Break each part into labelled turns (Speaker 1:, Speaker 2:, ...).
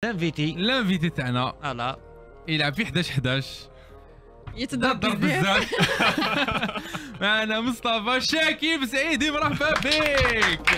Speaker 1: لانفيتي تاعنا
Speaker 2: فوالا
Speaker 1: يلعب في 11
Speaker 3: يتضرب
Speaker 1: ضرب
Speaker 3: بزاف.
Speaker 1: بزاف. معنا مصطفى شاكيب سعيدي، مرحبا بك.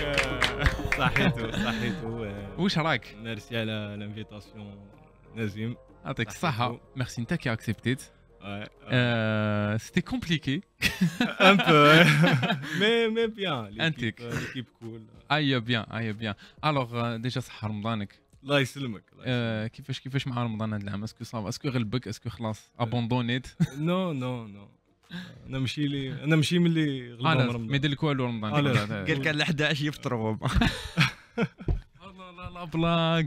Speaker 4: صحيتو
Speaker 1: واش راك؟
Speaker 4: ميرسي على لانفيتاسيون نزيم.
Speaker 1: يعطيك الصحة، ميرسي انت كي اكسبتيت. سيتي كومبليكي
Speaker 4: ان بو مي بيان
Speaker 1: انتيك
Speaker 4: ليكيب كول.
Speaker 1: ايا بيان. الوغ ديجا صحة رمضانك.
Speaker 4: الله يسلمك.
Speaker 1: كيفاش مع رمضان هذا العام؟ اسكو صافا، اسكو غلبك، اسكو خلاص ابوندونيت؟
Speaker 4: نو انا ماشي ملي غلبوا
Speaker 1: ما
Speaker 4: رمضان.
Speaker 1: يدير لك والو رمضان.
Speaker 2: قال كان ل 11 يفطروا هما.
Speaker 1: لا بلاك.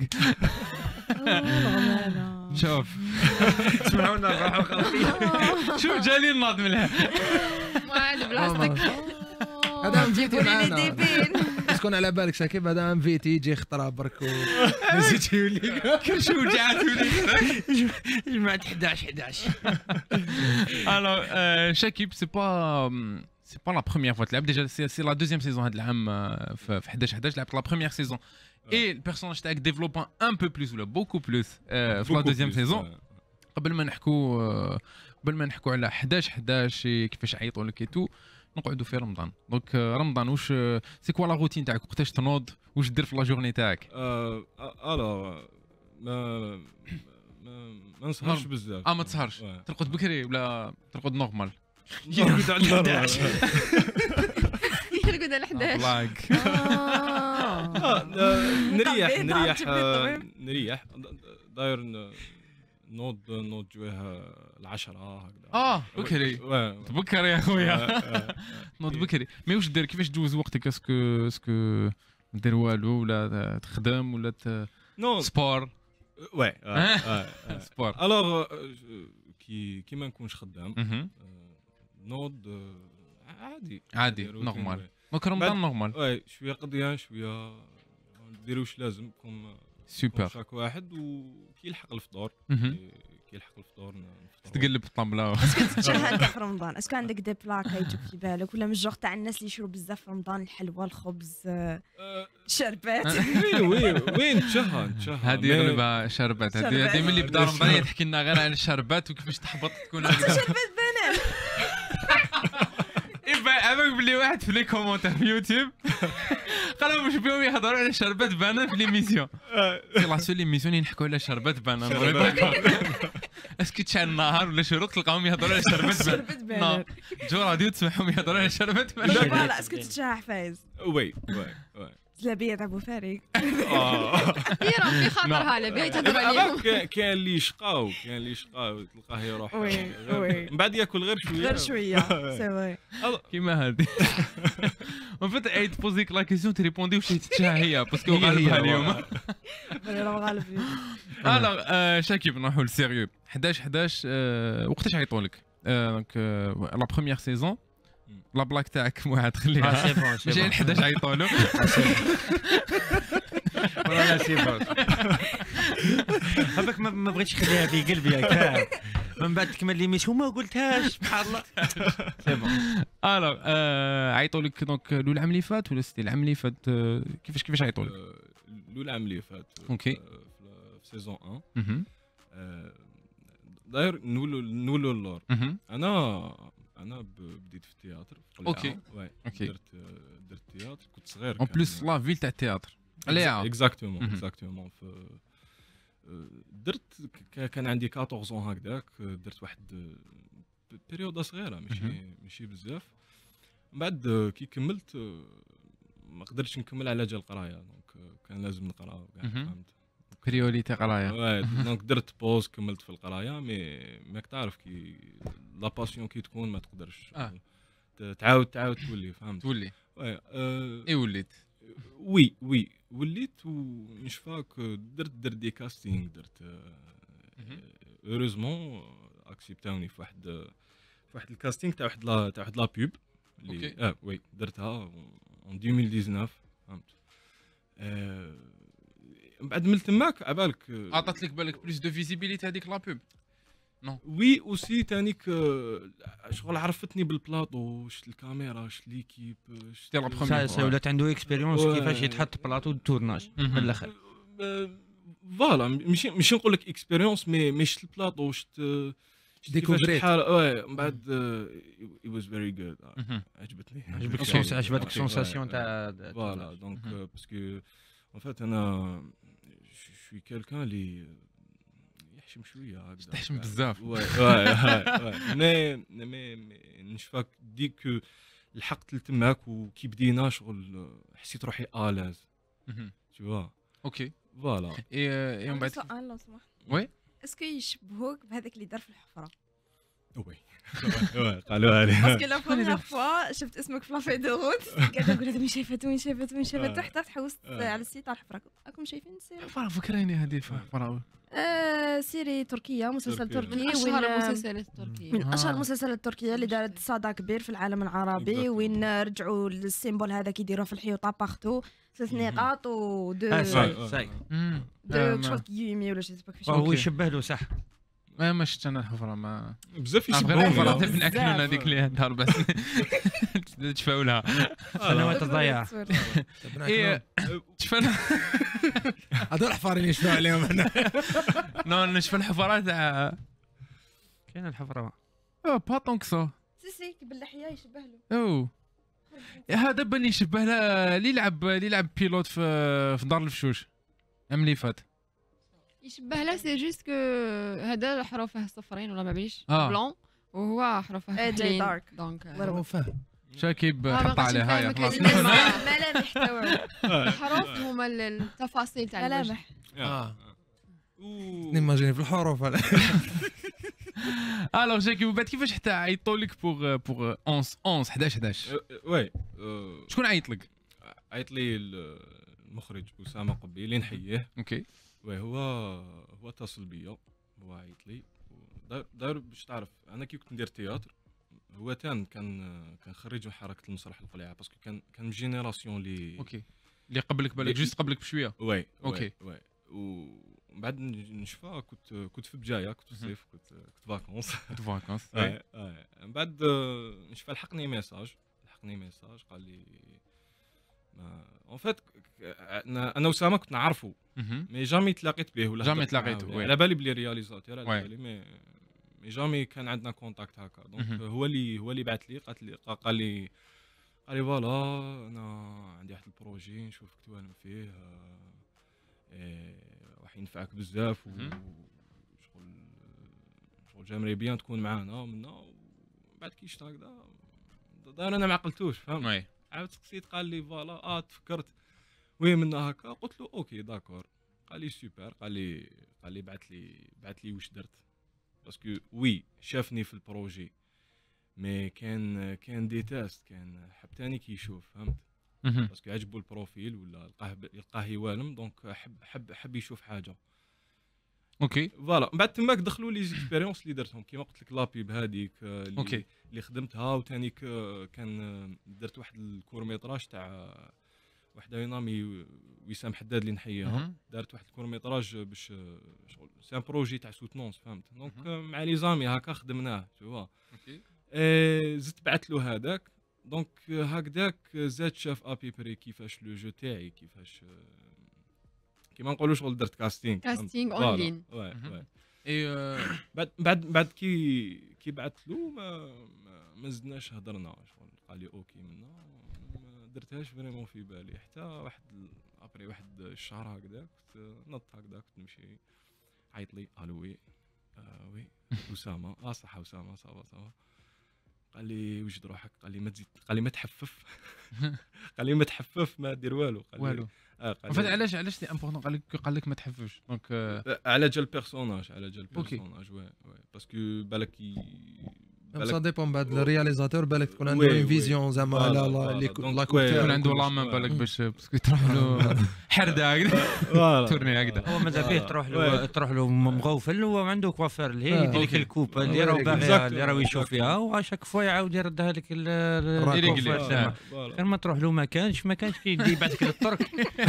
Speaker 1: شوف
Speaker 2: سمعونا نروحوا خلاص.
Speaker 1: شوف جالي الناض من لها.
Speaker 3: ما عاد بلاصتك.
Speaker 5: هذا مفيتي
Speaker 3: وليدي
Speaker 5: معنا
Speaker 3: ديبين.
Speaker 5: تكون على بالك شاكيب، هذا مفيتي يجي خطره برك نسيت يولي
Speaker 1: كرش وجعت ولي.
Speaker 2: جمعت 11.
Speaker 1: الوغ شاكيب سي با لا بروميير فوا تلعب ديجا، سي لا دوزيام سيزون هذا العام في 11 لعبت لا بروميير سيزون اي البيرسوناج تاعك ديفلوبا ان بو بلوس ولا بوكو بلوس في لا دوزيام سيزون. قبل ما نحكوا على 11 كيفاش عيطوا لك تو، نقعدوا في رمضان. دونك رمضان واش سي كوا لا روتين تاعك؟ وقتاش تنوض؟ واش دير في لا جورني تاعك؟
Speaker 4: الوغ ما نسهرش بزاف.
Speaker 1: ما تسهرش، ترقد بكري ولا ترقد نورمال؟
Speaker 4: يرقد على 11.
Speaker 3: يرقد على 11.
Speaker 1: بلاك.
Speaker 4: نريح داير نوض جويه 10 هكذا.
Speaker 1: بكري تبكر يا خويا. نوض بكري. مي واش دير؟ كيفاش تجوز وقتك؟ اسكو دير والو ولا تخدم ولا سبور؟ سبور.
Speaker 4: الوغ كي ما نكونش خدام نوض عادي
Speaker 1: نورمال. دونك رمضان نورمال.
Speaker 4: شويه قضيان شويه نديرو واش لازم كوم
Speaker 1: سوبر
Speaker 4: شاك واحد، وكي يلحق الفطور
Speaker 1: تقلب الطنبله.
Speaker 3: اسكو تتشهى انت في رمضان؟ اسكو عندك دي بلاكا يجوك في بالك، ولا من الجوغ تاع الناس اللي يشرو بزاف في رمضان؟ الحلوى، الخبز، الشربات.
Speaker 4: وين تشهى
Speaker 1: هذه يغلبها شربات. هذه ملي بدا رمضان تحكي لنا غير عن الشربات وكيفاش تحبط تكون
Speaker 3: شربات بنان.
Speaker 1: عمك بلي واحد في لي كومونتير في يوتيوب قالوا واش بيهم يهضروا على شربات بنان في ليميسيون. سي لا سول ليميسيون اللي نحكوا على شربات بنان. اسكو تشعل النهار ولا شروق تلقاهم يهضروا على شربات بنان؟ جو راديو تسمعهم يهضروا على شربات بنان.
Speaker 3: فوالا. اسكو تتشهى حفايز؟
Speaker 4: وي
Speaker 3: زلابيه تاع بوفاريك.
Speaker 6: يراهم في خاطرها لبيه تهضر عليهم.
Speaker 4: كاين اللي يشقاو تلقاه يروح من بعد ياكل غير شويه.
Speaker 3: سي فري.
Speaker 1: كيما هذه. اون فيت اي تبوزيك لا كيسيون تريبوندي واش تتشهى هي باسكو غالبها اليوم. الوغ شاكيب نروحوا للسيريو. 11 وقتاش عيطوا لك؟ دونك لا بروميير سيزون لا بلاك تاعك واحد خليها. ماشي 11 عيطوا له.
Speaker 2: ولا سي بون. هذاك ما بغيتش نخليها في قلبي هكا. من بعد تكمل لي ميسيون ما قلتهاش سبحان الله. سي بون.
Speaker 1: الوغ عيطوا لك دونك العام اللي فات ولا سيتي العام اللي فات؟ كيفاش عيطوا لك؟
Speaker 4: العام اللي فات.
Speaker 1: اوكي.
Speaker 4: في سيزون 1. داير نولوا اللور. انا بديت في التياتر.
Speaker 1: اوكي.
Speaker 4: درت تياتر كنت صغير.
Speaker 1: اون بليس لا فيل تاع التياتر.
Speaker 4: اكزاكتومون درت كان عندي 14 هكذاك. درت واحد بيريود صغيره ماشي بزاف. من بعد كي كملت ما قدرتش نكمل على جال القرايه. دونك كان لازم نقرا فهمت.
Speaker 1: بريوريتي قرايه.
Speaker 4: دونك درت بوز كملت في القرايه. ماك تعرف كي لا باسيون كي تكون ما تقدرش تعاود تولي فهمت.
Speaker 1: تولي اي
Speaker 4: وي وليت ومش فاك. درت دي كاستينغ. درت هوريزمون اكسبتاوني في واحد الكاستينغ تاع واحد لا بوب اللي وي درتها en 2019 فهمت. من بعد من تماك عبالك
Speaker 1: عطات لك بالك بلوس دو فيزيبيليتي هذيك لا بوب. نو
Speaker 4: وي اوسي تانيك شغل عرفتني بالبلاطو. شفت الكاميرا شفت ليكيب
Speaker 1: شفت لا بروميير
Speaker 2: ولات عنده اكسبيريونس كيفاش يتحط بلاطو التورناج من الاخر.
Speaker 4: فوالا ماشي نقول لك اكسبيريونس مي شفت البلاطو شفت
Speaker 5: ديكوفريت.
Speaker 4: الحال وي من بعد it was very good عجبتني
Speaker 2: عجبتك السونساسيون تاع
Speaker 4: فوالا دونك باسكو ان فات انا شوي كالكان اللي يحشم شويه هكذا
Speaker 1: تحشم بزاف.
Speaker 4: وي مي نشفاك ديك لحقت لتماك وكي بدينا شغل حسيت روحي الاز تو
Speaker 1: اوكي
Speaker 4: فوالا
Speaker 1: اي من بعد
Speaker 3: سؤال لو سمحت.
Speaker 1: وي.
Speaker 3: اسكو يشبهوك بهذاك اللي دار في الحفره؟
Speaker 4: وي قالوا لي
Speaker 3: باسكو لا بروميير فوا شفت اسمك في لافي دو روت قاعده نقول هذا وين شافت حتى تحوست على السيت تاع الحفره. راكم شايفين السيري؟
Speaker 1: فكريني هذه فراوي
Speaker 3: سيري تركيه، مسلسل تركي
Speaker 6: من اشهر
Speaker 3: وين
Speaker 6: المسلسلات التركيه.
Speaker 3: من اشهر المسلسلات التركيه اللي دارت صدى كبير في العالم العربي، وين رجعوا للسيمبول هذا كيديروه في الحيوط بارتو 3 نقاط و دو
Speaker 2: ساي
Speaker 3: شغل كيمي ولا شي سباك
Speaker 2: هو يشبه له صح.
Speaker 1: ما شفت انا الحفره ما
Speaker 4: بزاف
Speaker 1: غير الحفره
Speaker 4: يشبهوني
Speaker 1: تاع ناكلون هذيك اللي عندها 4 سنين تشفاو لها
Speaker 2: سنوات الضياع.
Speaker 1: تشفى
Speaker 5: هذول حفارين يشفعوا عليهم هنا.
Speaker 1: نو نشفى الحفره تاع
Speaker 2: كاين الحفره
Speaker 1: با طونك سو
Speaker 3: سي باللحيه يشبه له.
Speaker 1: او هذا بني يشبه له اللي يلعب بيلوت في دار الفشوش العام اللي فات.
Speaker 6: يشبه له سي جوست كو هذا حروفه صفرين ولا ما بليش
Speaker 1: آه.
Speaker 6: بلون وهو حروفه
Speaker 3: جاي
Speaker 6: كلين
Speaker 3: دارك.
Speaker 6: دونك
Speaker 5: هو فاهم.
Speaker 1: شاكيب حط عليها يا خلاص.
Speaker 3: ملامح تاعو
Speaker 6: الحروف هما التفاصيل تاع الوجه.
Speaker 3: ملامح.
Speaker 5: نيماجيني في الحروف.
Speaker 1: الوغ جاكيب بعد كيفاش حتى عيطوا لك بوغ 11
Speaker 4: وي
Speaker 1: شكون عيط لك؟
Speaker 4: عيط لي المخرج اسامه قبي اللي نحييه.
Speaker 1: اوكي
Speaker 4: وي هو اتصل بيا، هو عيط لي دار باش تعرف انا كي كنت ندير تياتر. هو كان خريج من حركه المسرح القليعه باسكو كان جينيراسيون لي
Speaker 1: اوكي اللي قبلك بالك جوست قبلك بشويه.
Speaker 4: وي
Speaker 1: أوكي.
Speaker 4: وي ومن بعد نشفى كنت في بجايه، كنت في الصيف، كنت فاكونس
Speaker 1: فاكونس
Speaker 4: من بعد نشفى لحقني ميساج قال لي اون فيت انا وسامه كنت نعرفو مي جامي تلاقيت به ولا
Speaker 1: جامي تلاقيتو، وي.
Speaker 4: على بالي بلي رياليزاتور على
Speaker 1: وي.
Speaker 4: بالي مي جامي كان عندنا كونتاكت هكا دونك هو اللي بعث لي قال لي فوالا انا عندي واحد البروجي نشوفك توالم فيه راح ينفعك بزاف شغل جامري بيان تكون معانا منا. بعد كي شفت هكذا دار انا ما عقلتوش فهمت.
Speaker 1: وي
Speaker 4: عاود سقسيت قال لي فوالا تفكرت وين منا هكا. قلت له اوكي داكور. قال لي سوبر. قال لي بعث لي واش درت باسكو وي شافني في البروجي مي كان دي تيست، كان حب تاني كي يشوف فهمت باسكو عجبو البروفيل ولا لقاه يوالم دونك حب يشوف حاجه.
Speaker 1: اوكي
Speaker 4: فوالا من بعد تماك دخلوا لي زيكسبيريونس اللي درتهم كيما قلت لك لابي بهذيك
Speaker 1: اوكي
Speaker 4: اللي خدمتها. وثاني كان درت واحد الكورميطراج تاع واحد ينامي وسام حداد اللي نحييها. دارت واحد الكورميطراج باش شغل سي ان بروجي تاع سوتنونس فهمت دونك مع لي زامي هكا خدمناه تو
Speaker 1: اوكي
Speaker 4: زدت بعث له هذاك دونك هكذاك زاد شاف ابي بري كيفاش لو جو تاعي كيفاش كيما نقولوا شغل درت كاستينغ
Speaker 6: اون لين.
Speaker 1: اي
Speaker 4: بعد كي بعثت له ما زدناش هضرنا شغل قال لي اوكي منا ما درتهاش فريمون في بالي حتى واحد ابري واحد الشهر هكذا كنت نط هكذا كنت نمشي عيط لي الو وي اسامه صح اسامه صافا قال لي وجد روحك. قال لي ما تزيد. قال لي ما تحفف. قال لي ما تحفف ما دير والو.
Speaker 1: والو فهمت علاش لي امبورطون قال لك ما تحففش دونك
Speaker 4: على جال بيرسوناج وي باسكو بالك
Speaker 5: سا ديبون بعد الرياليزاتور بالك تكون عنده اون فيزيون زعما على لا
Speaker 1: يكون عنده لا مان بالك باش باسكو تروح له حرده هكذا تورني هكذا.
Speaker 2: هو ماذا بيه تروح له مغوفل هو عنده كوافير اللي هي يدير لك الكوب اللي راهو باغيها اللي راهو يشوف فيها وشاك فوا يعاود يردها لك غير ما تروح له ما كانش يبعثك للترك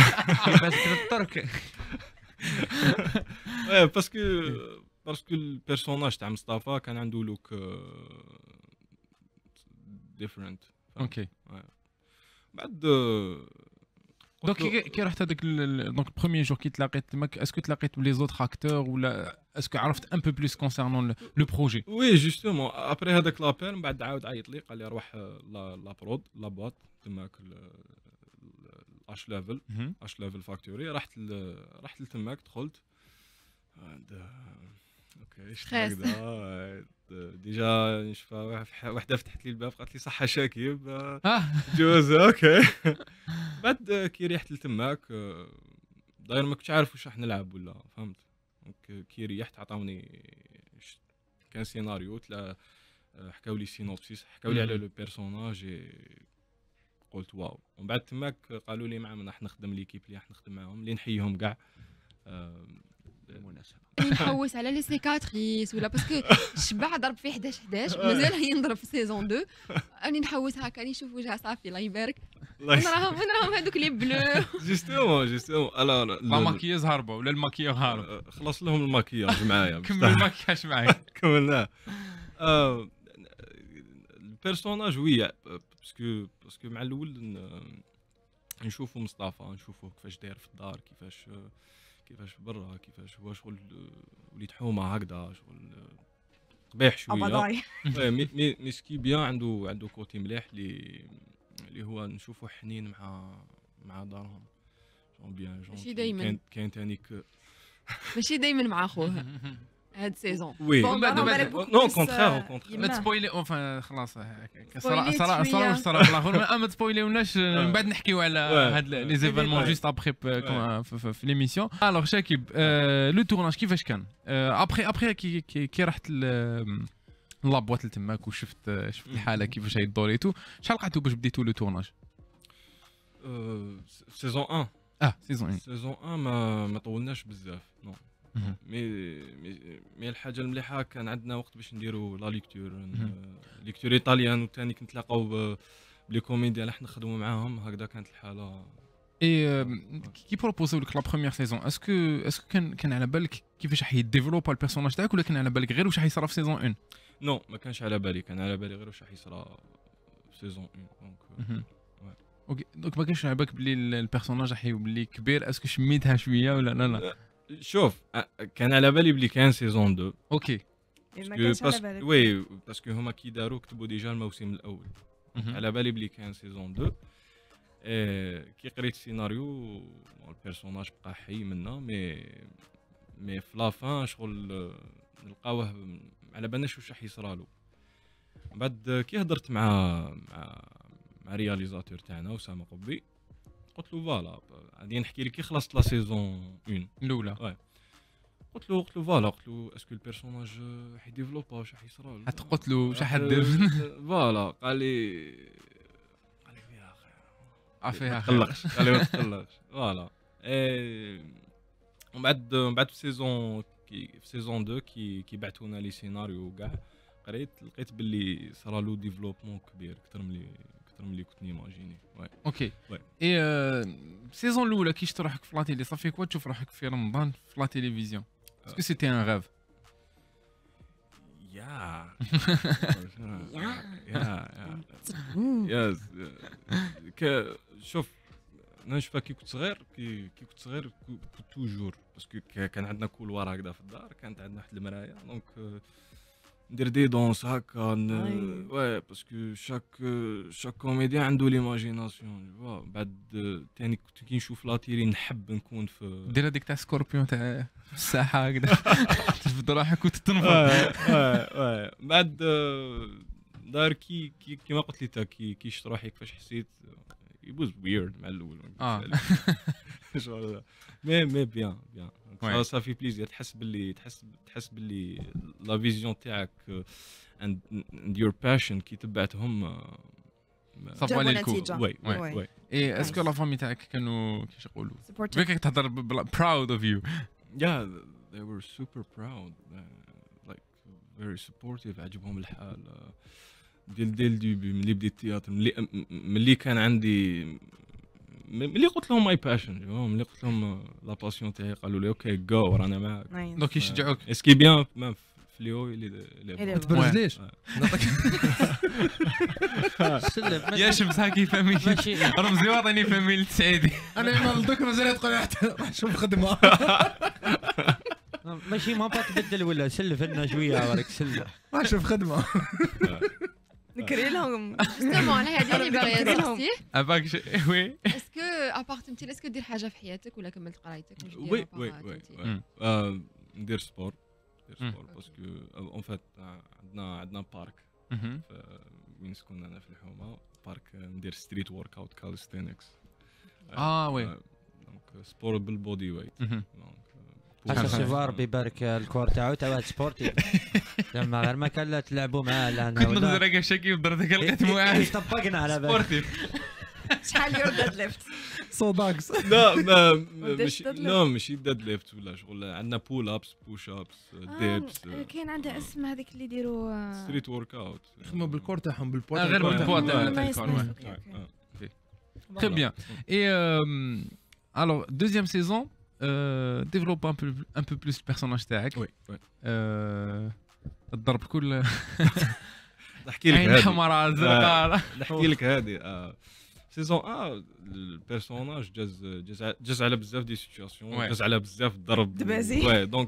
Speaker 4: باسكو البيرسوناج تاع مصطفى كان عنده لوك ديفرنت.
Speaker 1: اوكي
Speaker 4: بعد
Speaker 1: دونك كي رحت هذاك دونك البروميير جور كي تلاقيت تماك اسكو تلاقيت بلي زوت اكتور ولا اسكو عرفت ان بو بلوس كونسيرنون لو بروجي؟
Speaker 4: وي جوستومون ابري هذاك لابيل من بعد عاود عيط لي قال لي روح لا برود لا بواط تماك اش ليفل فاكتوري. رحت لتماك دخلت اوكي ايش هكذا ديجا نشوف وحده فتحت لي الباب قالت لي صحه شاكيب جوز اوكي. بعد كي ريحت لتماك داير ما كنتش عارف واش راح نلعب ولا فهمت. دونك كي ريحت عطاوني كان سيناريو حكاو لي سينوبسيس حكاو لي على لو بيرسوناج قلت واو. ومن بعد تماك قالوا لي معاهم راح نخدم ليكيب اللي راح نخدم معاهم اللي نحييهم كاع
Speaker 2: بالمناسبه
Speaker 6: نحوس على لي سيكاتريس ولا باسكو شبع ضرب في 11 مازال ينضرب في سيزون 2 راني نحوس هكا نشوف وجهها صافي الله يبارك ونراهم هذوك لي بلو
Speaker 4: جوستومون انا
Speaker 1: لا ماكياج هاربه ولا الماكياج هارب
Speaker 4: خلص لهم الماكياج معايا
Speaker 1: كمل الماكياج معايا
Speaker 4: كملناه. البيرسوناج وي باسكو مع الاول نشوفوا مصطفى نشوفوه كيفاش داير في الدار كيفاش برا كيفاش هو شغل وليد حومه هكذا شغل قبيح شويه. مي سكي بيان عنده كوتي مليح اللي هو نشوفه حنين مع دارهم بيان
Speaker 6: ماشي دايما
Speaker 4: كاين ثاني
Speaker 6: ماشي دايما مع خوه هاد سيزون
Speaker 4: وي نو كونترير
Speaker 1: ما تسبويلي اونفا خلاص صراحه ما تسبويليوناش من بعد نحكيو على هاد لي زيفينمون جوست ابخي في ليميسيون. الوغ شاكيب لو تورناج كيفاش كان ابخي كي رحت لابواط تماك وشفت الحاله كيفاش هي دوريتو شحال لقيتو باش بديتو لو تورناج؟
Speaker 4: سيزون 1
Speaker 1: سيزون
Speaker 4: 1 ما طولناش بزاف نو مي الحاجه المليحه كان عندنا وقت باش نديروا لا ليكتور ايطاليان وثاني كنتلاقاو بلي كوميديان اللي حنا نخدموا معاهم هكذا كانت الحاله.
Speaker 1: اي كي بروبوزيو لك لا بروميير سيزون اسكو كان على بالك كيفاش راح يديفلوبا البيرسوناج تاعك ولا كان على بالك غير واش راح يصرا في سيزون 1؟
Speaker 4: نو ما كانش على بالي كان على بالي غير واش راح يصرا في سيزون 1 دونك
Speaker 1: اوكي دونك ما كانش على بالك بلي البيرسوناج راح يولي كبير اسكو شميتها شويه ولا لا؟
Speaker 4: شوف كان على بالي بلي كان سيزون 2
Speaker 1: اوكي
Speaker 4: وي باسكو هما كي داروا كتبوا ديجا الموسم الاول على بالي بلي كان سيزون 2 كي قريت السيناريو البيرسوناج بقى حي منا مي في لافان شغل نلقاوه على بالناش واش راح يصرالو. بعد كي هضرت مع رياليزاتور تاعنا اسامه قبي قلت له فوالا غادي نحكي لك كي خلصت لا سيزون 1
Speaker 1: الاولى
Speaker 4: قلت له فوالا قلت له اسكو البيرسوناج حيديفلوبا واش راح يصرا
Speaker 1: حتى قلت له واش حدير
Speaker 4: فوالا قال لي فيها خير
Speaker 1: فيها
Speaker 4: تقلقش قال لي ما تقلقش فوالا ومن بعد في سيزون 2 كي بعثونا لي سيناريو كاع قريت لقيت باللي صرا له ديفلوبمون كبير اكثر من اللي كنت نيماجيني.
Speaker 1: اوكي اي السيزون الاولى كي شفت روحك في لاتيلي صافي كوا تشوف روحك في رمضان في لا تيليفزيون اسكو سيتي ان غاف؟
Speaker 4: يا يس شوف انا نشوف كي كنت صغير كنت توجور باسكو كان عندنا كولوار هكذا في الدار كانت عندنا واحد المرايه دونك ندير دي دونس هكا وي باسكو شاك كوميديان عنده ليماجيناسيون. بعد ثاني كنت كي نشوف لاتيري نحب نكون في
Speaker 1: دير هذيك تاع سكوربيون تاع الساحه هكذا تفد روحك وتتنفض.
Speaker 4: بعد دار كي ما قلت لي تا كي شفت روحي كيفاش حسيت يبوز ويرد مع الاول مي بيان صافي بليزير تحس باللي لا فيزيون تاعك اند يور باشن كي تبعتهم
Speaker 1: صافوا على الكل.
Speaker 4: وي
Speaker 1: اي اسكو لا فامي تاعك كانوا كيفاش يقولوا فيك تهضر براود اوف يو؟
Speaker 4: يا they were super proud like very supportive عجبهم الحال ديال الديبي ملي بديت التياتر ملي كان عندي ملي قلت لهم ماي باشن ملي قلت لهم لا باسيون تاعي قالوا لي اوكي جو رانا معاك
Speaker 1: دونك يشجعوك
Speaker 4: اسكي بيان في فليو اللي
Speaker 5: ما تبرزليش
Speaker 1: يا شمس هاكي فامي
Speaker 2: ماشي
Speaker 1: رمزي وطني فامي السعيدي.
Speaker 5: انا دوك مازال تقول روح شوف خدمه
Speaker 2: ماشي ما تبدل ولا سلف لنا شويه برك سلف
Speaker 5: روح شوف خدمه
Speaker 3: نكري لهم
Speaker 6: جوستومون على هذه اللي باغيه نسقسيه.
Speaker 1: افاك وي
Speaker 6: اسكو ابارتمتي اسكو دير حاجه في حياتك ولا كملت قرايتك؟
Speaker 4: وي ندير سبور باسكو اون فات عندنا بارك وين نسكن انا في الحومه بارك ندير ستريت ورك اوت كاليستينكس
Speaker 1: وي
Speaker 4: دونك سبور بالبودي ويت
Speaker 2: حتى سيفار بيبارك الكور تاعو سبورتي لما غير ما كان تلعبوا معاه لا
Speaker 1: كنت نزرق شكي ودرتك لقيت معاه
Speaker 2: طبقنا على بالك
Speaker 1: سبورتيف.
Speaker 3: شحال يور ديد ليفت
Speaker 5: صوداكس
Speaker 4: لا ماشي ديد ليفت ولا شغل عندنا بول ابس بوش ابس ديبس
Speaker 3: كاين عنده اسم هذيك اللي يديروا
Speaker 4: ستريت ورك اوت
Speaker 5: يخدموا بالكور تاعهم بالبوات
Speaker 1: غير بالبوات تاع
Speaker 3: نايس
Speaker 1: الكور. Très bien. Et alors, deuxième saison, développe un peu plus le personnage تاعك.
Speaker 4: وي
Speaker 1: الضرب كل
Speaker 4: نحكي لك
Speaker 1: عين
Speaker 4: هذه
Speaker 1: حمراء زرقاء.
Speaker 4: نحكي لك هذه سيزون البيرسوناج جاز على بزاف دي سيتوياسيون جاز على بزاف ضرب
Speaker 3: دبازي.
Speaker 4: وي دونك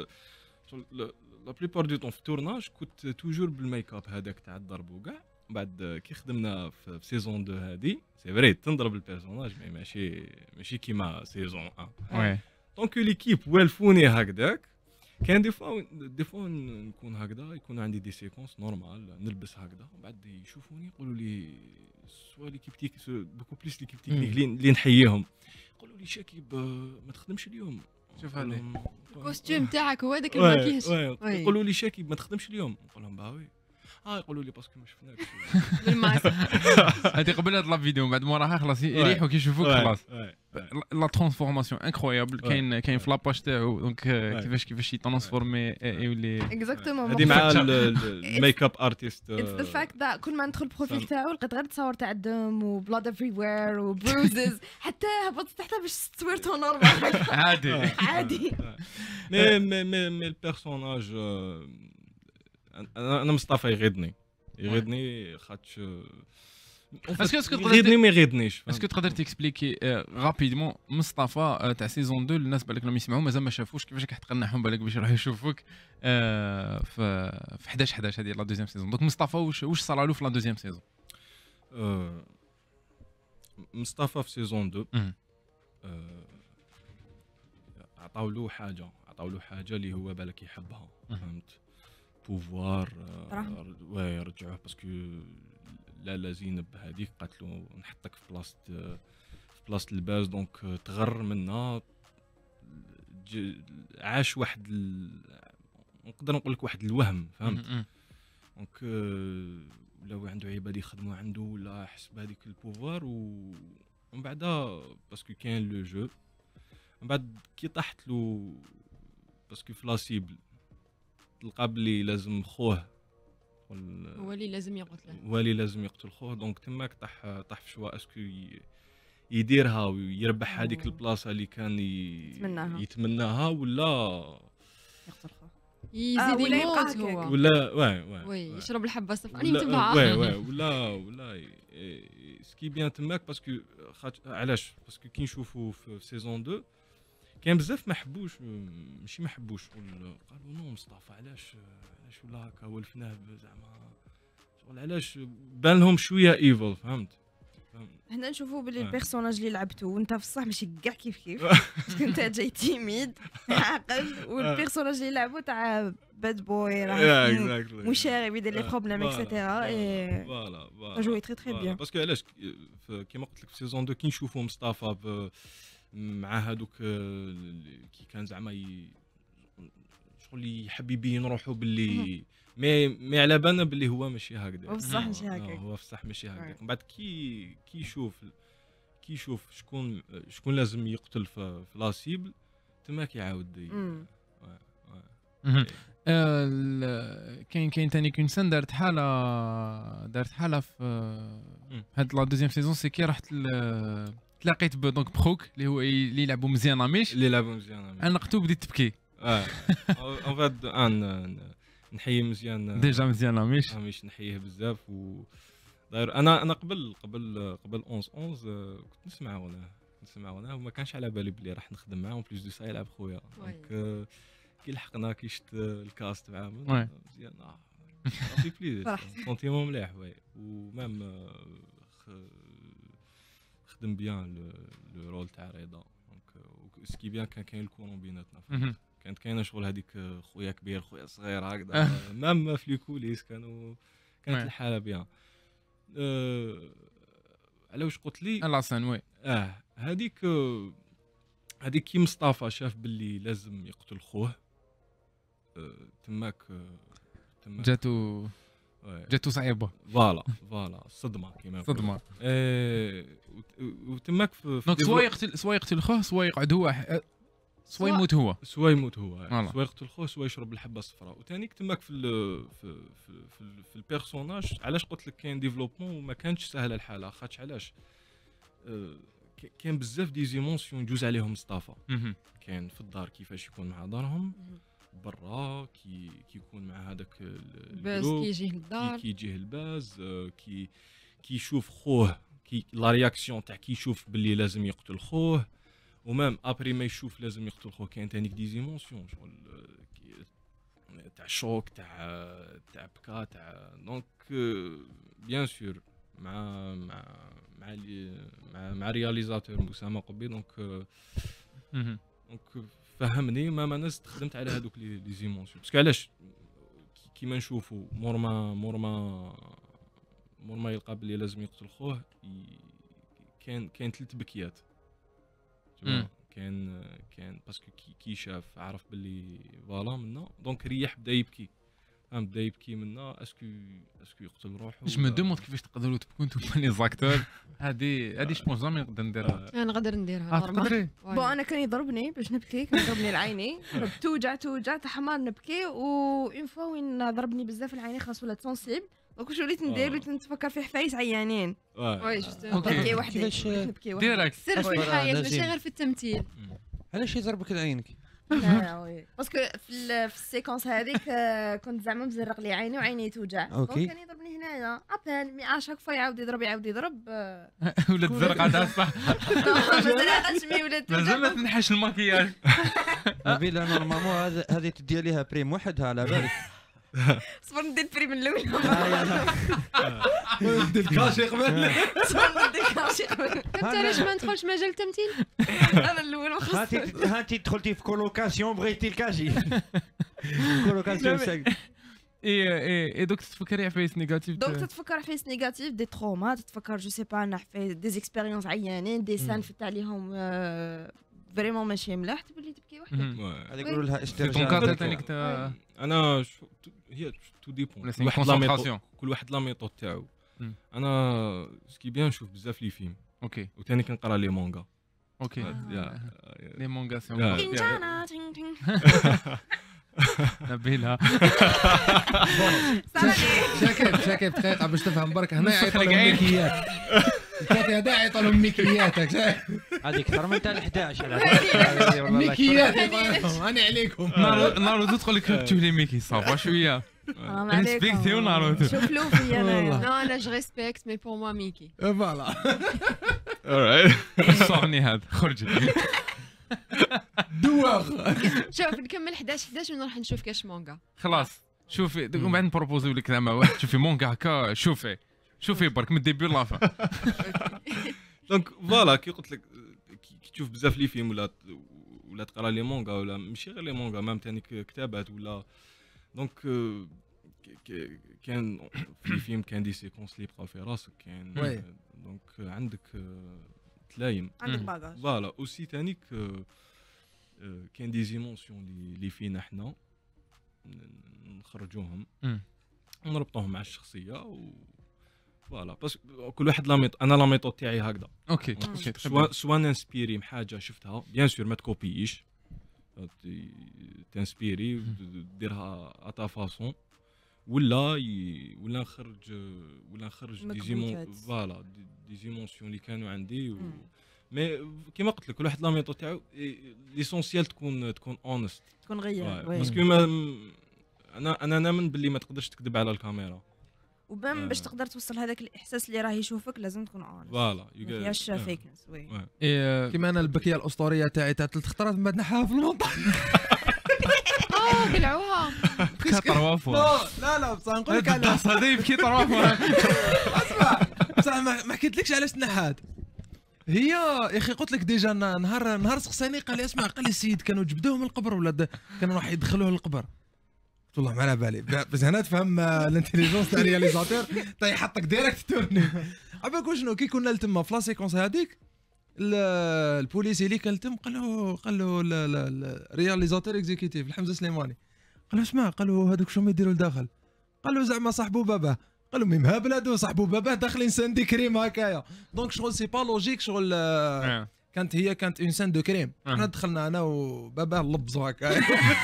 Speaker 4: لا بليبار دو طون في التورناج كنت توجور بالميك اب هذاك تاع الضرب وكاع. بعد كي خدمنا في سيزون 2 هذه سي فري تنضرب البيرسوناج مي ماشي كيما سيزون 1
Speaker 1: Ouais.
Speaker 4: دونك ليكيب والفوني هكذاك. كان دي فوا نكون هكذا يكون عندي دي سيكونس نورمال نلبس هكذا ومن بعد يشوفوني يقولوا لي سوا ليكيب بوكو بليس ليكيب تكنيك اللي نحييهم يقولوا لي شاكيب ما تخدمش اليوم.
Speaker 1: شوف هذه.
Speaker 6: الكوستيم تاعك هو هذاك الماكياج.
Speaker 4: يقولوا لي شاكيب ما تخدمش اليوم نقول لهم باوي يقولوا لي باسكو ما شفناكش
Speaker 6: بالماسك.
Speaker 1: هذه قبل هاد لا فيديو من بعد موراها خلاص يريحوا كيشوفوك خلاص. لا ترانسفورماسيون انكرويابل كاين في لاباج تاعو دونك كيفاش يترانسفورمي يولي
Speaker 3: اكزاكتومون
Speaker 4: هذه مع الميك اب ارتست.
Speaker 3: اتس ذا فاكت ذات كل ما ندخل البروفيل تاعو لقيت غير تصاور تاع الدم وبلاد افري وير وبروزز حتى هبطت تحت باش تصويرته نورمال
Speaker 1: عادي.
Speaker 3: عادي.
Speaker 4: مي البيرسوناج انا مصطفى يغيظني خاطش
Speaker 1: اسكو
Speaker 4: يغيظني ما يغيظنيش.
Speaker 1: اسكو تقدر تكسبليكي رابيدمون مصطفى تاع سيزون 2 الناس بالك لهم يسمعوا مازال ما شافوش كيفاش راح تقنعهم بالك باش يروحوا يشوفوك في 11 هذه لا دوزيام سيزون. دونك مصطفى واش صرا له في لا دوزيام سيزون؟
Speaker 4: مصطفى في سيزون 2
Speaker 1: مم.
Speaker 4: عطاو له حاجه اللي هو بالك يحبها فهمت بوفوار يرجعوه باسكو لا زينب هذيك قالت له نحطك في بلاصه الباز دونك تغر منا عاش واحد نقدر نقول لك واحد الوهم فهمت دونك ولاو عنده عباد يخدموا عنده ولا حس بهذيك البوفوار ومن بعد باسكو كاين لو جو من بعد كي طاحت له باسكو في لاسيبل تلقى بلي لازم خوه
Speaker 6: هو اللي
Speaker 4: لازم يقتل خوه دونك تماك طاح في شوا اسكو يديرها ويربح هذيك البلاصه اللي كان يتمناها ولا
Speaker 3: يقتل خوه
Speaker 6: يزيد يموت هو
Speaker 4: ولا
Speaker 6: وي يشرب الحبه الصفراني متبعه
Speaker 4: ولا سكي بيان تماك باسكو علاش باسكو كي نشوفوا في سيزون 2 كان بزاف ما حبوش ماشي ما حبوش قالوا نو مصطفى علاش ولا هكا ولفناه زعما شغل علاش بان لهم شويه ايفل فهمت.
Speaker 3: هنا نشوفوا باللي البيرسوناج اللي لعبته وانت في الصح ماشي كاع كيف كنت جاي تيميد عاقل والبيرسوناج اللي لعبوا تاع باد بوي مشاغب يدير لي بروبليم اكسيتيرا فوالا جوي تري تري بيان
Speaker 4: باسكو علاش كيما قلت لك في سيزون 2 كي نشوفوا مصطفى مع هذوك كي كان زعما شغل يحب يبين روحو باللي مي على بالنا باللي هو ماشي هكذا
Speaker 3: بصح ماشي هكا
Speaker 4: هو بصح ماشي هكذا من بعد كي يشوف شكون لازم يقتل في لاسيبل تما كيعاود
Speaker 1: كاين ثاني كونسان دارت حاله في هاد لا دوزيام سيزون سي كي رحت تلاقيت دونك بخوك اللي هو اللي يلعبوا مزيان ميش
Speaker 4: انا
Speaker 1: نقتو بديت تبكي
Speaker 4: ان فات نحيي مزيان
Speaker 1: ديجا مزيان
Speaker 4: مش نحييه بزاف و داير انا قبل 11 كنت نسمع غناه وما كانش على بالي بلي راح نخدم معاه اون بليس دو سا يلعب خويا دونك كي لحقنا كي شفت الكاست معاه مزيان صافي بليز سونتيمون مليح وي ومام خدم بيان لو رول تاع رضا دونك سكي بيان كان كاين الكورون بيناتنا كانت كاينه شغل هذيك خويا كبير خويا صغير هكذا مام في الكوليس كانت الحاله بيان على واش قلت لي
Speaker 1: لاسان وي
Speaker 4: هذيك كي مصطفى شاف باللي لازم يقتل خوه تماك
Speaker 1: جاتو صعيبه
Speaker 4: فوالا صدمه كيما
Speaker 1: صدمه
Speaker 4: وتماك في
Speaker 1: دونك سوا يقتل خوه سوا يقعد هو سوا يموت هو
Speaker 4: سوا يقتل خوه سوا يشرب الحبه الصفراء وثاني تماك في البيرسوناج. علاش قلت لك كاين ديفلوبمون وما كانتش سهله الحاله خاطش علاش كاين بزاف دي زيمونسيون يجوز عليهم مصطفى كاين في الدار كيفاش يكون مع دارهم برا كي يكون مع هذاك
Speaker 6: باز كي يجيه للدار
Speaker 4: كي يجيه الباز كي يشوف خوه لا رياكسيون تاع كي يشوف باللي لازم يقتل خوه ومام ابري ما يشوف لازم يقتل خوه كاين ثاني دي زيمونسيون شغل تاع شوك تاع بكا تاع دونك بيان سور مع رياليزاتور مسامة قبي دونك فهمني ما ناس خدمت على هذوك لي زيمونسيون باسكو علاش كيما نشوفوا مور ما يلقى بلي لازم يقتل خوه كاين 3 بكيات كان باسكو كي شاف عرف باللي فوالا منا دونك ريح بدا يبكي منا اسكو يقتل روحه
Speaker 1: جو دوموند كيفاش تقدروا تكونوا نتوما لي زاكتور هذه شكون زعما نقدر نديرها
Speaker 6: انا نقدر نديرها
Speaker 1: نورمال
Speaker 3: بون انا كان يضربني باش نبكي كان يضربني العيني توجع حمار نبكي اون فوا وين ضربني بزاف العيني خلاص ولات سونسيبل دونك واش وليت ندير وليت نتفكر في حفايس عيانين
Speaker 6: وي
Speaker 3: نبكي وحدي نبكي وحدي
Speaker 1: ديريكت
Speaker 6: سر في الحياه ماشي غير في التمثيل
Speaker 2: علاش يضربك عينك
Speaker 3: لا وي باسكو في السيكونس هذيك كنت زعما مزرق لي عيني وعيني توجع دونك كان يضربني هنايا ابان مي اشاك فوا يعاود يضرب
Speaker 1: ولا تزرق عندها صح
Speaker 3: مازال تشمي ولا توجع
Speaker 1: مازال ما تنحش الماكياج
Speaker 2: بلا نورمالمون هذه تدي عليها بريم وحدها على بالك
Speaker 3: صبر ندير البريم الاول
Speaker 5: ندير الكاشي قبل
Speaker 3: صبر ندير الكاشي قبل
Speaker 6: انت علاش ما ندخلش مجال التمثيل
Speaker 3: انا الاول وخاص
Speaker 2: هانتي دخلتي في كولوكاسيون بغيتي الكاشي كولوكاسيون
Speaker 1: اي دوك تفكري عفايس نيجاتيف
Speaker 3: دونك تتفكر عفايس نيجاتيف دي تروما تتفكر جو سي با عفايس دي زيكسبيريونس عيانين دي سان فت عليهم فريمون ماشي ملاح تولي تبكي وحدك
Speaker 2: هذا يقولوا لها
Speaker 1: استرجاع
Speaker 4: انا هي تو ديبون كل واحد لا ميثود تاعو انا سكي بيان نشوف بزاف لي فيلم
Speaker 1: اوكي
Speaker 4: وثاني كنقرا لي مانغا
Speaker 1: اوكي لي مانغا سي نبيلها
Speaker 5: شاكر دقيقه باش تفهم برك هنا يعيطوا لهم ميكيات الكاتي هذا يعيطوا لهم ميكياتك
Speaker 2: هذه اكثر من تاع 11
Speaker 5: ميكيات انا عليكم
Speaker 1: ناروتو تقول لك تشوف لي ميكي صافا شويه ريسبكتيو ناروتو
Speaker 3: شوف له فيا
Speaker 6: انا انا جو ريسبكت مي بور موا ميكي
Speaker 5: فوالا
Speaker 4: alright
Speaker 1: صوني هذا خرج
Speaker 5: دواخ
Speaker 6: شوف نكمل 11 ونروح نشوف كاش مانغا
Speaker 1: خلاص شوفي ومن بعد نبروبوزيو لك زعما واحد شوفي مونغا هكا شوفي برك من الديبي لافا
Speaker 4: دونك فوالا كي قلت لك كي تشوف بزاف لي فيلم ولا تقرا لي مونغا ولا ماشي غير لي مونغا مام ثاني كتابات ولا دونك كان في فيلم كان دي سيكونس اللي يبقاو في راسك كاين دونك عندك تلايم
Speaker 3: عندك باغاج
Speaker 4: فوالا اوسي ثاني كاين دي زيمونسيون اللي فينا حنا نخرجوهم ونربطوهم مع الشخصيه فوالا بس كل واحد انا لا ميثود تاعي هكذا
Speaker 1: اوكي
Speaker 4: سوا ننسبيري من حاجه شفتها بيان سور ما تكوبيش تنسبيري ديرها اتا فاسون ولا نخرج دي زيمونسيون اللي كانوا عندي مي كيما قلت لك كل واحد لا ميثود تاعو ليسونسيال تكون اونست
Speaker 3: تكون غير
Speaker 4: باسكو انا نامن باللي ما تقدرش تكذب على الكاميرا
Speaker 3: وبام باش تقدر توصل هذاك الاحساس اللي راه يشوفك لازم تكون اونست
Speaker 4: فوالا
Speaker 3: ما فيهاش فيكنس وي
Speaker 5: كيما انا البكيه الاسطوريه تاعي تاع 3 خطرات من بعد نحاها في المنطقه
Speaker 6: قلعوها
Speaker 1: طروافه
Speaker 5: لا بصح نقول لك على
Speaker 1: الداس هذا يبكي طروافه
Speaker 5: اسمع بصح ما حكيتلكش علاش تنحات هي يا اخي قلت لك ديجا نهار سقساني قال لي اسمع قال لي السيد كانوا جبدوه من القبر ولا كانوا راح يدخلوه للقبر قلت والله ما على بالي بس هنا تفهم الانتيليجونس تاع الرياليزاتور يحطك ديريكت تورني عباك شنو كي كنا لتما في لا سيكونس هذيك البوليسي اللي كان تم قال له الرياليزاتور اكزيكيتيف الحمزه سليماني قال له اسمع قال له هذوك شو يديروا لداخل قال له زعما صاحبو باباه قال له مي مهابل هادو صاحبو باباه داخلين سان دي كريم هكايا دونك شغل سي با لوجيك شغل كانت اون سان دو كريم حنا دخلنا انا وباباه لبزوا هكايا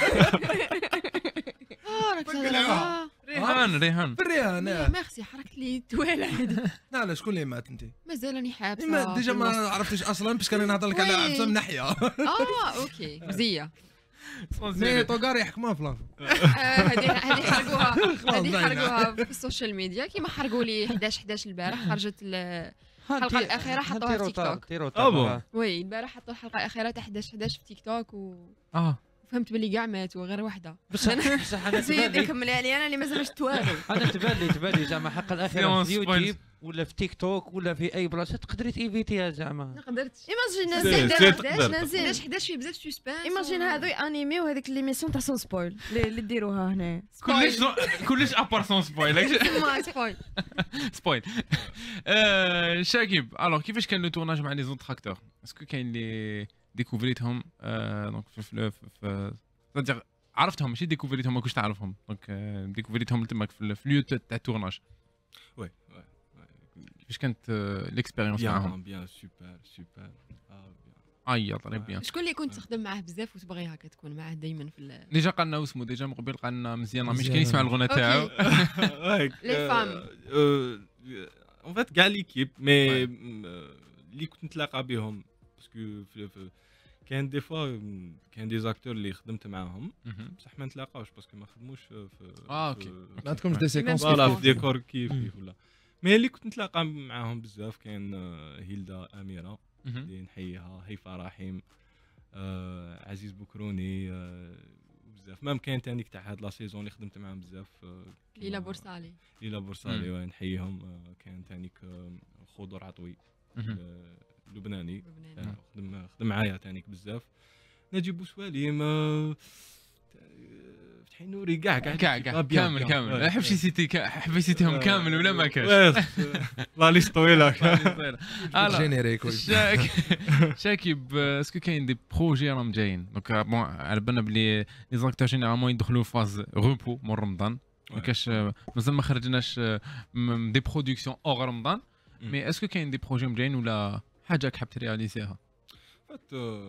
Speaker 1: ريهان
Speaker 5: بالريهان
Speaker 6: ميرسي حركت لي توالع
Speaker 5: لا شكون اللي مات انت
Speaker 6: مازال راني حابسه
Speaker 5: ديجا ما عرفتش اصلا باش كان نهضر لك على عبسه من ناحيه
Speaker 6: اوكي مزيه
Speaker 5: مي طوغاري يحكموها في لافو
Speaker 6: هذه حرقوها في السوشيال ميديا كيما حرقوا لي 11 البارح خرجت الحلقه الاخيره حطوها في تيك توك وي البارح حطوا الحلقه الاخيره تاع 11 في تيك توك فهمت باللي كاع ماتوا غير وحده
Speaker 2: بصح انا
Speaker 3: زيد كملي عليا انا اللي مازال مش توالو
Speaker 2: انا تبان زعما الحلقه الاخيره في يوتيوب ولا في تيك توك ولا في اي بلاصه تقدري تيفيتيها زعما
Speaker 6: ما قدرتش
Speaker 3: ايماجين نزيد
Speaker 6: 11 فيه بزاف سسبانس
Speaker 3: ايماجين هذو انيميو هذيك ليميسيون تاع سون سبويل اللي ديروها هنا
Speaker 1: كلش ابار سون سبويل سبويل شاكيب الوغ كيفاش كان لو تورناج مع لي زوتر اكتور اسكو كاين لي ديكوفريتهم دونك في عرفتهم ماشي ديكوفريتهم ما كنتش تعرفهم دونك ديكوفريتهم تماك في اليو تاع التورناج
Speaker 4: وي
Speaker 1: كيفاش كانت ليكسبيريونس معاهم
Speaker 4: بيان سوبر
Speaker 1: اي طريب بيان
Speaker 6: شكون اللي كنت تخدم معاه بزاف وتبغي هكا تكون معاه دائما في
Speaker 1: ديجا قالنا اسمه ديجا من قبل قالنا مزيان مش كاين يسمع الغنى تاعو
Speaker 6: لي فام
Speaker 4: اون فات كاع ليكيب مي اللي كنت نتلاقى بهم باسكو كاين دي فوا كاين دي زاكتور اللي خدمت معاهم بصح ما نتلاقاوش باسكو ما خدموش في
Speaker 1: اوكي
Speaker 5: ما عندكمش دي سيكونس
Speaker 4: فوالا في ديكور كيف ولا مي اللي كنت نتلاقى معاهم بزاف كاين هيلدا اميره اللي نحييها هيفا رحيم عزيز بكروني بزاف مام كاين تاني تاع هاد لا سيزون اللي خدمت معاهم بزاف
Speaker 6: ليلى بورصالي
Speaker 4: وين نحييهم كاين تاني خضر عطوي لبناني خدم معايا تانيك بزاف نجيب بوسواليم فتحي نوري كاع
Speaker 1: كامل حبي سيتيهم كامل ولا ما كاش
Speaker 4: لا ليست طويله
Speaker 5: جينيريك
Speaker 1: شاكيب اسكو كاين دي بروجي راهم جايين دونك بون على بالنا بلي لي زاكتور جينيرالمون يدخلوا فاز روبو مور رمضان ما كاش مازال ما خرجناش دي برودكسيون اور رمضان مي اسكو كاين دي بروجي جايين ولا حاجه حاب ترياليزيها
Speaker 4: فات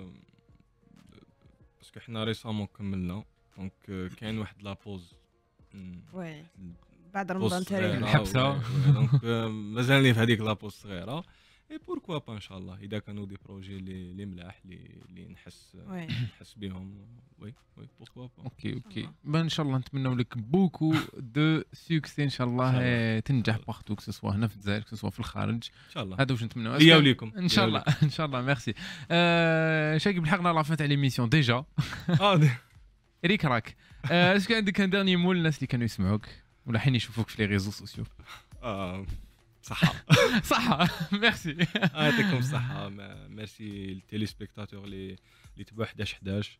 Speaker 4: باسكو حنا ريسامون كملنا دونك كاين واحد لابوز
Speaker 3: وي بعد رمضان تاريخ
Speaker 1: الحبسه
Speaker 4: دونك مازالني في هذيك لابوز صغيره اي بوركوا با ان شاء الله اذا كانوا دي بروجي اللي ملاح اللي نحس بهم وي بوركوا با
Speaker 1: اوكي ان شاء الله نتمنوا لك بوكو دو سوكسي ان شاء الله تنجح بارتو كسوا هنا في الجزائر كسوا في الخارج ان
Speaker 4: شاء الله
Speaker 1: هذا واش نتمنوا
Speaker 4: ليا وليكم
Speaker 1: ان شاء الله ان شاء الله ميرسي شاكيب لحقنا لا فات على ليميسيون ديجا ريك راك اسكو عندك ان ديرني مول الناس اللي كانوا يسمعوك ولا حين يشوفوك في لي ريزو سوسيو صحة ميرسي
Speaker 4: يعطيكم الصحة ميرسي للتيلي سبيكتاتور اللي تبعوا 11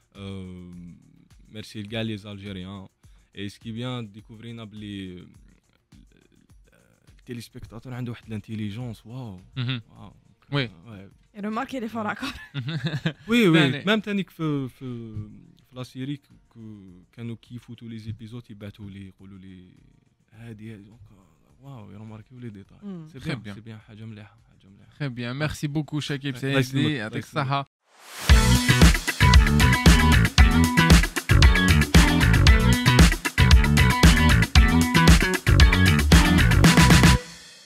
Speaker 4: ميرسي لكاع لي زالجيريان اي سكي بيان ديكوفرينا بلي التيلي سبيكتاتور عنده واحد الانتيليجونس واو
Speaker 1: وي
Speaker 3: ريماركي لي فراكور
Speaker 4: وي ميم تانيك في لا سيري كانوا كيفوتوا لي زيبيزود يبعثوا لي يقولوا لي هادي واو يرماركيو لي ديتاي سي بيان حاجه مليحه
Speaker 1: خير بيان ميرسي بوكو شاكيب سيدي يعطيك الصحه